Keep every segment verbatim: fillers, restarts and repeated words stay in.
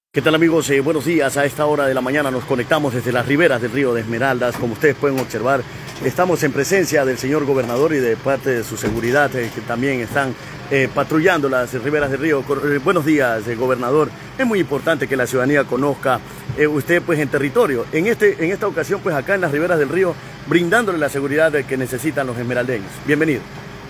¿Qué tal, amigos? Eh, buenos días. A esta hora de la mañana nos conectamos desde las riberas del río de Esmeraldas. Como ustedes pueden observar, estamos en presencia del señor gobernador y de parte de su seguridad, eh, que también están eh, patrullando las riberas del río. Eh, buenos días, eh, gobernador. Es muy importante que la ciudadanía conozca eh, usted pues en territorio. En, este, en esta ocasión, pues acá en las riberas del río, brindándole la seguridad que necesitan los esmeraldeños. Bienvenido.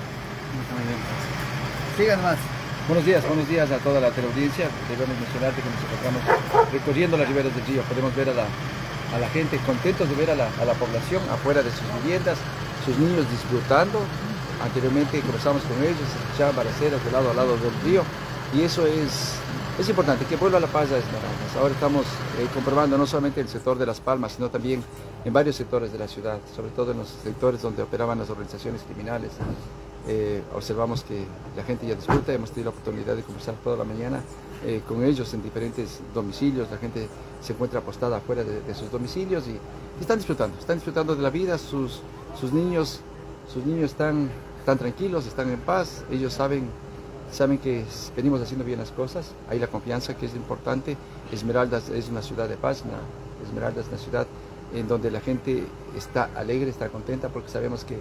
Sigan más. Buenos días, buenos días a toda la teleaudiencia. Debemos mencionarte que nos encontramos recorriendo las riberas del río. Podemos ver a la, a la gente contentos de ver a la, a la población afuera de sus viviendas, sus niños disfrutando. Anteriormente conversamos con ellos, escuchaban balaceras de lado a lado del río, y eso es, es importante, que vuelva la paz a Esmeraldas. Ahora estamos eh, comprobando no solamente en el sector de Las Palmas, sino también en varios sectores de la ciudad, sobre todo en los sectores donde operaban las organizaciones criminales. Eh, observamos que la gente ya disfruta. Hemos tenido la oportunidad de conversar toda la mañana eh, con ellos en diferentes domicilios. La gente se encuentra apostada afuera de, de sus domicilios y, y están disfrutando, están disfrutando de la vida. Sus, sus niños, sus niños están, están tranquilos, están en paz. Ellos saben, saben que venimos haciendo bien las cosas. Hay la confianza, que es importante. Esmeraldas es una ciudad de paz, una, Esmeraldas es una ciudad en donde la gente está alegre, está contenta, porque sabemos que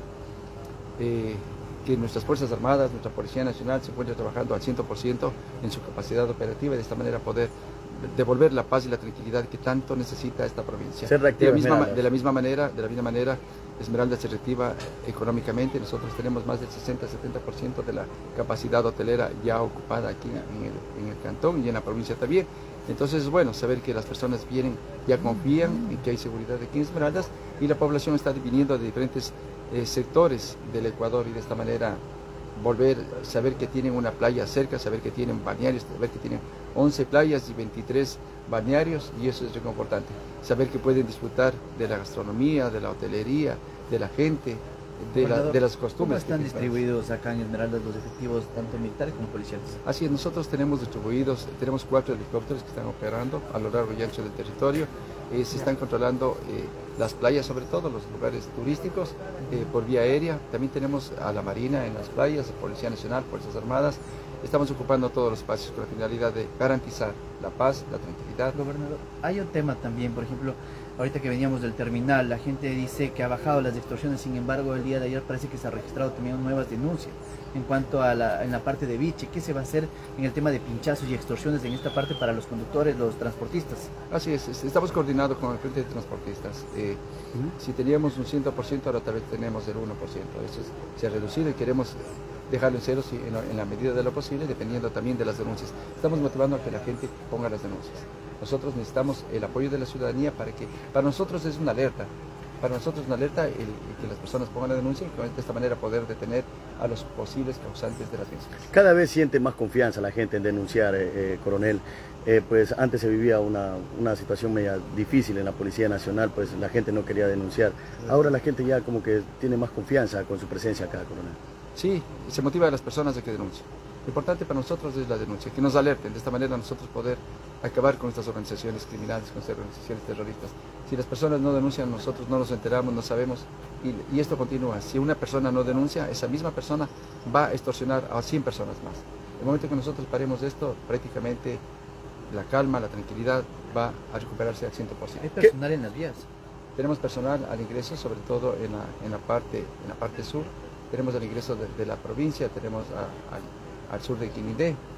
eh, que nuestras Fuerzas Armadas, nuestra Policía Nacional se encuentra trabajando al cien por ciento en su capacidad operativa y de esta manera poder devolver la paz y la tranquilidad que tanto necesita esta provincia. Ser reactiva, de, la misma, de la misma manera, de la misma manera, Esmeraldas se reactiva económicamente. Nosotros tenemos más del sesenta a setenta por ciento de la capacidad hotelera ya ocupada aquí en el, en el cantón y en la provincia también. Entonces es bueno saber que las personas vienen, ya confían en que hay seguridad aquí en Esmeraldas, y la población está viniendo de diferentes Eh, sectores del Ecuador, y de esta manera volver a saber que tienen una playa cerca, saber que tienen balnearios, saber que tienen once playas y veintitrés balnearios, y eso es reconfortante. Saber que pueden disfrutar de la gastronomía, de la hotelería, de la gente, de, la, de las costumbres. ¿Cómo están distribuidos acá en Esmeraldas los efectivos, tanto militares como policiales? Así es, nosotros tenemos distribuidos, tenemos cuatro helicópteros que están operando a lo largo y ancho del territorio. Eh, se están controlando eh, las playas, sobre todo los lugares turísticos, eh, por vía aérea. También tenemos a la Marina en las playas, Policía Nacional, Fuerzas Armadas. Estamos ocupando todos los espacios con la finalidad de garantizar la paz, la tranquilidad. Gobernador, hay un tema también, por ejemplo, ahorita que veníamos del terminal, la gente dice que ha bajado las extorsiones. Sin embargo, el día de ayer parece que se ha registrado también nuevas denuncias en cuanto a la, en la parte de biche. ¿Qué se va a hacer en el tema de pinchazos y extorsiones en esta parte para los conductores, los transportistas? Así es, estamos coordinados con el Frente de Transportistas. Eh, uh-huh. Si teníamos un cien por ciento, ahora tal vez tenemos el uno por ciento. Eso es, se ha reducido y queremos dejarlo en cero si, en, la, en la medida de lo posible, dependiendo también de las denuncias. Estamos motivando a que la gente ponga las denuncias. Nosotros necesitamos el apoyo de la ciudadanía para que, para nosotros es una alerta, para nosotros es una alerta el, el que las personas pongan la denuncia, y de esta manera poder detener a los posibles causantes de las mismas. Cada vez siente más confianza la gente en denunciar, eh, eh, coronel. Eh, pues antes se vivía una, una situación media difícil en la Policía Nacional, pues la gente no quería denunciar. Ahora la gente ya como que tiene más confianza con su presencia acá, coronel. Sí, se motiva a las personas a que denuncien. Lo importante para nosotros es la denuncia, que nos alerten, de esta manera nosotros poder acabar con estas organizaciones criminales, con estas organizaciones terroristas. Si las personas no denuncian, nosotros no nos enteramos, no sabemos, y, y esto continúa. Si una persona no denuncia, esa misma persona va a extorsionar a cien personas más. En el momento que nosotros paremos esto, prácticamente la calma, la tranquilidad va a recuperarse al cien por ciento. ¿Hay personal en las vías? Tenemos personal al ingreso, sobre todo en la, en la, parte, en la parte sur. Tenemos el ingreso de, de la provincia, tenemos a, a, al sur de Quinindé, eh,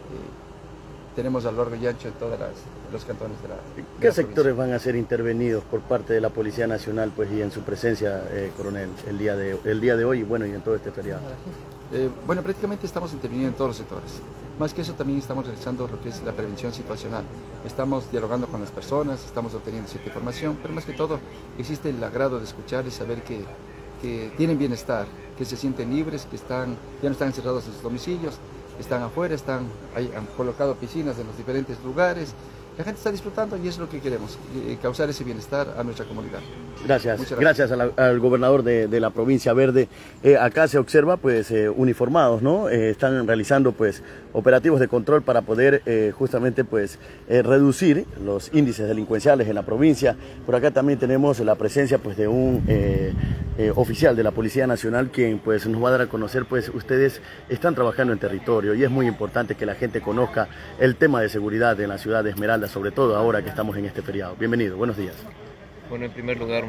tenemos a lo largo y ancho en todos los cantones de la de ¿Qué la sectores provincia. van a ser intervenidos por parte de la Policía Nacional, pues, y en su presencia, eh, coronel, el día, de, el día de hoy y bueno, y en todo este feriado? Eh, bueno, prácticamente estamos interviniendo en todos los sectores. Más que eso, también estamos realizando lo que es la prevención situacional. Estamos dialogando con las personas, estamos obteniendo cierta información, pero más que todo existe el agrado de escuchar y saber que, que tienen bienestar, que se sienten libres, que están, ya no están encerrados en sus domicilios, están afuera, están, hay, han colocado piscinas en los diferentes lugares. La gente está disfrutando y eso es lo que queremos, eh, causar ese bienestar a nuestra comunidad. Gracias, gracias, gracias a la, al gobernador de, de la provincia Verde. Eh, acá se observa pues eh, uniformados, ¿no? Eh, están realizando pues operativos de control para poder eh, justamente pues eh, reducir los índices delincuenciales en la provincia. Por acá también tenemos la presencia pues de un eh, eh, oficial de la Policía Nacional, quien pues nos va a dar a conocer pues ustedes están trabajando en territorio y es muy importante que la gente conozca el tema de seguridad en la ciudad de Esmeraldas. Esmeraldas, sobre todo ahora que estamos en este feriado. Bienvenido, buenos días. Bueno, en primer lugar,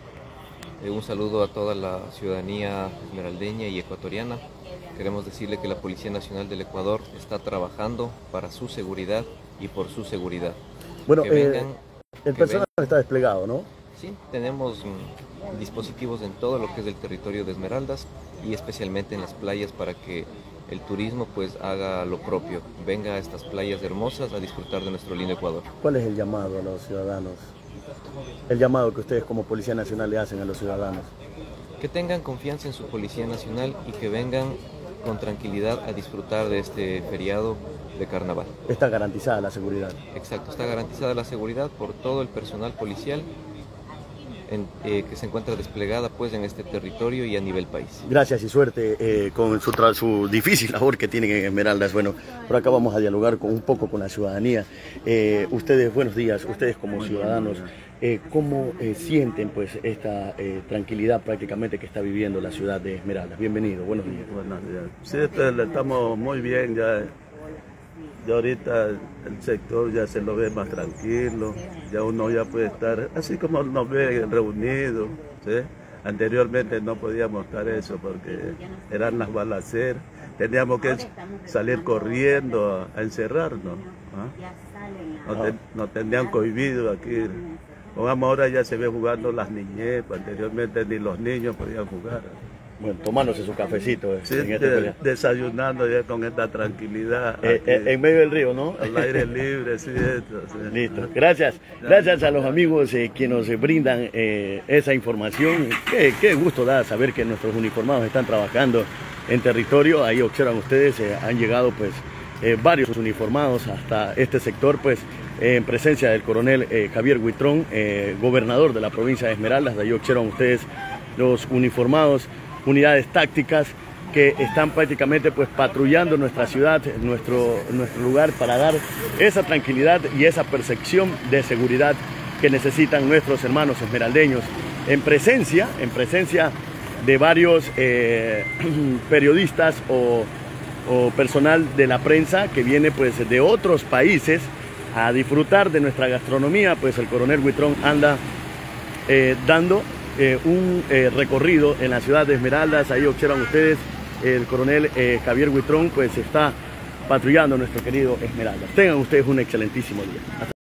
eh, un saludo a toda la ciudadanía esmeraldeña y ecuatoriana. Queremos decirle que la Policía Nacional del Ecuador está trabajando para su seguridad y por su seguridad. Bueno, que eh, vengan, el que personal vengan. está desplegado, ¿no? Sí, tenemos mm, dispositivos en todo lo que es el territorio de Esmeraldas y especialmente en las playas para que el turismo pues haga lo propio, venga a estas playas hermosas a disfrutar de nuestro lindo Ecuador. ¿Cuál es el llamado a los ciudadanos? El llamado que ustedes como Policía Nacional le hacen a los ciudadanos. Que tengan confianza en su Policía Nacional y que vengan con tranquilidad a disfrutar de este feriado de carnaval. Está garantizada la seguridad. Exacto, está garantizada la seguridad por todo el personal policial en, eh, que se encuentra desplegada pues en este territorio y a nivel país. Gracias y suerte eh, con su, su difícil labor que tienen en Esmeraldas. Bueno, por acá vamos a dialogar con, un poco con la ciudadanía. Eh, ustedes, buenos días, ustedes como ciudadanos, eh, ¿cómo eh, sienten pues esta eh, tranquilidad prácticamente que está viviendo la ciudad de Esmeraldas? Bienvenido, buenos días. Buenos días. Sí, este, estamos muy bien ya. Ya ahorita el sector ya se lo ve más tranquilo, ya uno ya puede estar, así como nos ve reunidos, ¿sí? Anteriormente no podíamos estar eso porque eran las balaceras, teníamos que salir corriendo a, a encerrarnos, ¿ah? Nos, ten, nos tenían cohibido aquí, pongamos ahora ya se ve jugando las niñez, anteriormente ni los niños podían jugar. Bueno, tomándose su cafecito. Eh, Sí, en este de, desayunando ya con esta tranquilidad. eh, eh, en medio del río, ¿no? Al aire libre, sí, esto, sí. Listo. Gracias. Gracias a los amigos eh, que nos brindan eh, esa información. Qué, qué gusto da saber que nuestros uniformados están trabajando en territorio. Ahí observan ustedes, eh, han llegado pues eh, varios uniformados hasta este sector, pues eh, en presencia del coronel eh, Javier Huitrón, eh, gobernador de la provincia de Esmeraldas. De ahí observan ustedes los uniformados, unidades tácticas que están prácticamente pues patrullando nuestra ciudad, nuestro, nuestro lugar para dar esa tranquilidad y esa percepción de seguridad que necesitan nuestros hermanos esmeraldeños en presencia, en presencia de varios eh, periodistas o, o personal de la prensa que viene pues de otros países a disfrutar de nuestra gastronomía. Pues el coronel Huitrón anda eh, dando Eh, un eh, recorrido en la ciudad de Esmeraldas. Ahí observan ustedes, el coronel eh, Javier Huitrón pues está patrullando nuestro querido Esmeraldas. Tengan ustedes un excelentísimo día. Hasta